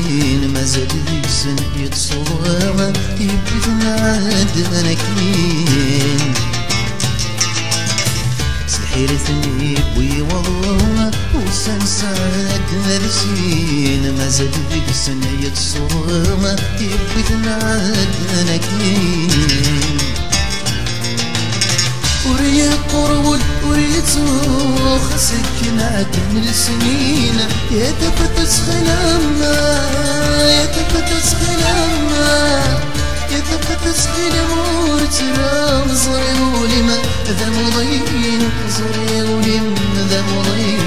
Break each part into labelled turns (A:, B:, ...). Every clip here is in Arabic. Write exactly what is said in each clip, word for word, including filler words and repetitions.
A: سنين مازال يسن يتصور يبدنا عندنا كين سحيرتني بوي والله وسن سعد سنين مازال يسن يتصور يبدنا عندنا كين وريت قرود وريت سكن عدن السنين يا تفتت خلامنا يا تفتت خلامنا يا تفتت خلام ترى زري ولما ذا مضين زري ولما ذا مضين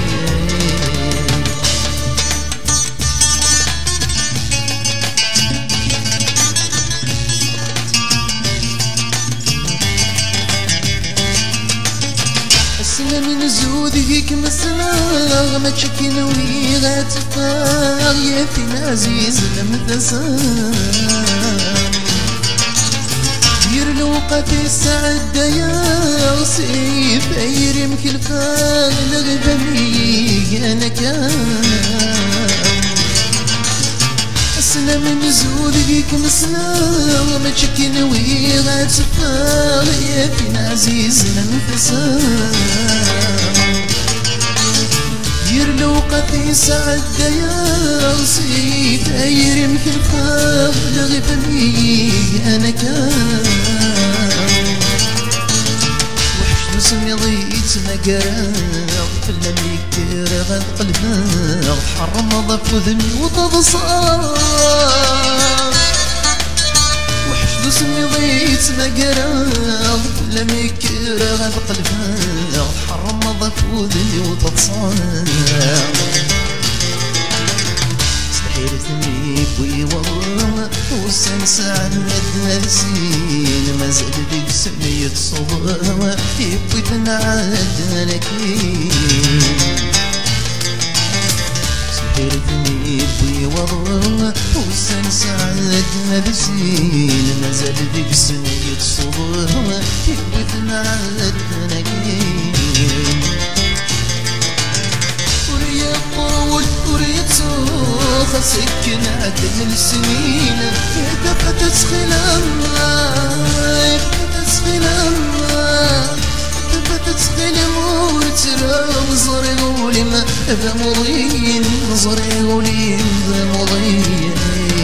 A: من زودك مسنا ما تشكين ويغا تفاغ يا فين عزيز المدسان دير لوقتي السعد يا سيف ايرم كل فاغ لغبني انا كان سنة من زودك مسنا ما تشكين ويغا تفاغ يا فين عزيز المدسان دير لوقتي سعد يا صيف ايرم كل فاغ لغبني انا كان وحش نسمي ضيت مقراغ فلم يكتر غد قلباغ حرم ضف وذني وتضصاغ وحش نسمي ضيت مقراغ فلم يكتر غد قلباغ حرم ضف وذني وتضصاغ سحيرتني بوي والله وسن سعد السنين مازال بيك سمية صبا يبغيتنا عدنا كين سحيرتني بوي والله وسن سعد السنين مازال بيك سمية صبا يبغيتنا عدنا كين وريا قول وريا تسوخ سكن عدن السنين يا تفتت خلامنا يا تفتت خلامنا تفتت خلام ورترى وزري ولما ذا مضين زري ولما ذا مضين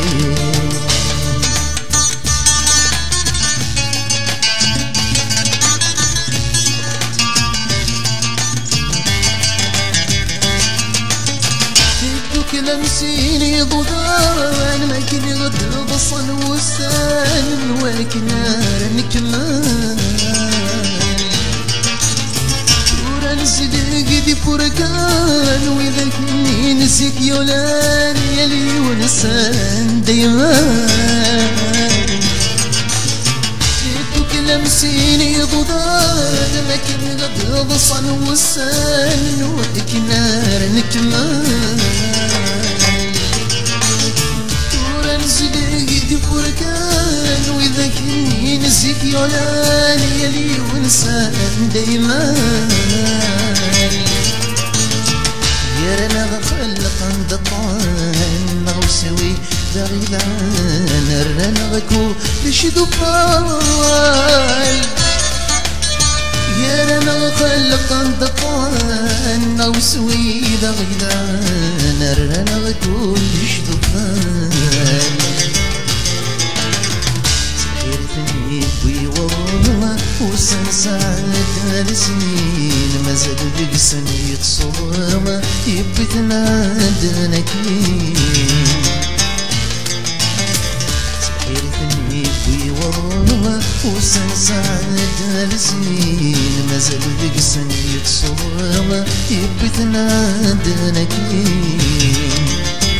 A: لمسيني ضدان ما كني غد بصل وسان وكنار نكمان ورا نسلق دي فرقان واذا كني نسيك يولان يلي ونسان ديمان جيتك لمسيني ضدان ما كني غد بصل وسان وكنار نكمان نسلق فرقان واذا كني نسيك يولان يلي ونسان دايما يا رنا غخلق عند الطعن غوسوي ذا غيلان رنا غكو لشدو فال يا رنا غخلق عند الطعن غوسوي ذا غيلان رنا غكو لشدو فال بوي والله وسن سعد السنين مازال بيك سنية صورة يبغيتنا عندنا كين سحيرتني بوي والله وسن سعد السنين مازال بيك سنية صورة يبغيتنا عندنا كين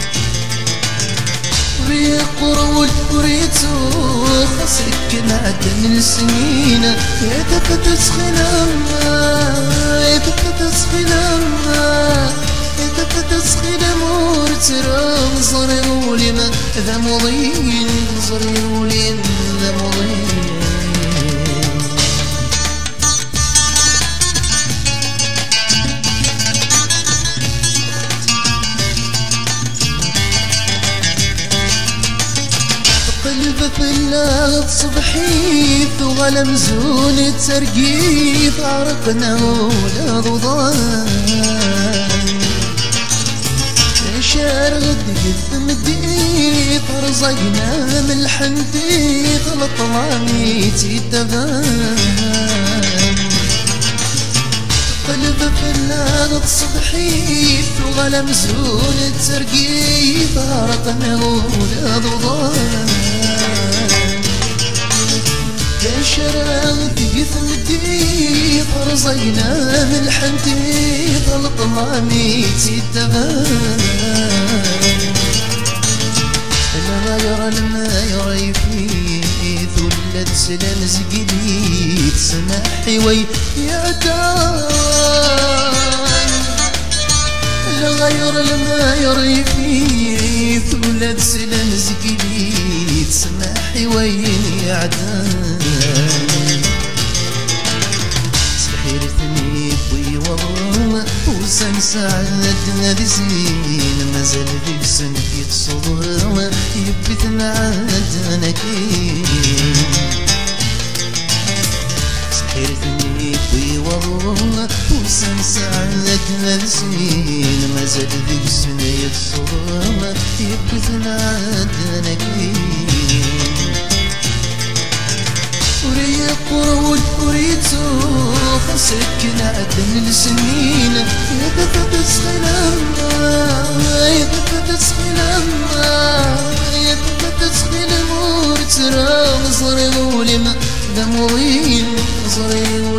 A: وريا قرود وريتو سكن عدن السنين يا تفتت خلامنا يا تفتت خلامنا يا تفتت خلام ورترى زري ولما ذا مضين زري ولما ذا مضين قلب فلات صبحيث وغلا مزون الترقيث عرقنا ولا ضضان شارغ الدقيث مديث رزقنا من الحنديث لطلاميتي الدبان قلب فلات صبحيث وغلا مزون الترقيث عرقنا ولا ضضان شراغ دقيث مديث رزقنا من الحنديث لطلاميتي الدبان الغير الماير يفيث ولد سلام زقليت سماحي وي يا دان الغير الماير يفيث ولد سلام زقليت سماحي وين يا عدان سحرتني بوي والله وسن سعد هذي سنين مازال ذيك سن فيك صبر يبت معاد انا كين سحرتني بوي والله وسن سعد هذي سنين مازال ذيك سن فيك صبر يبت معاد انا كين وريق ورود وريتو خسك نعدن السنين يا دفت سخلما يا دفت سخلما يا دفت سخل المور ترى صري ولما دموين صري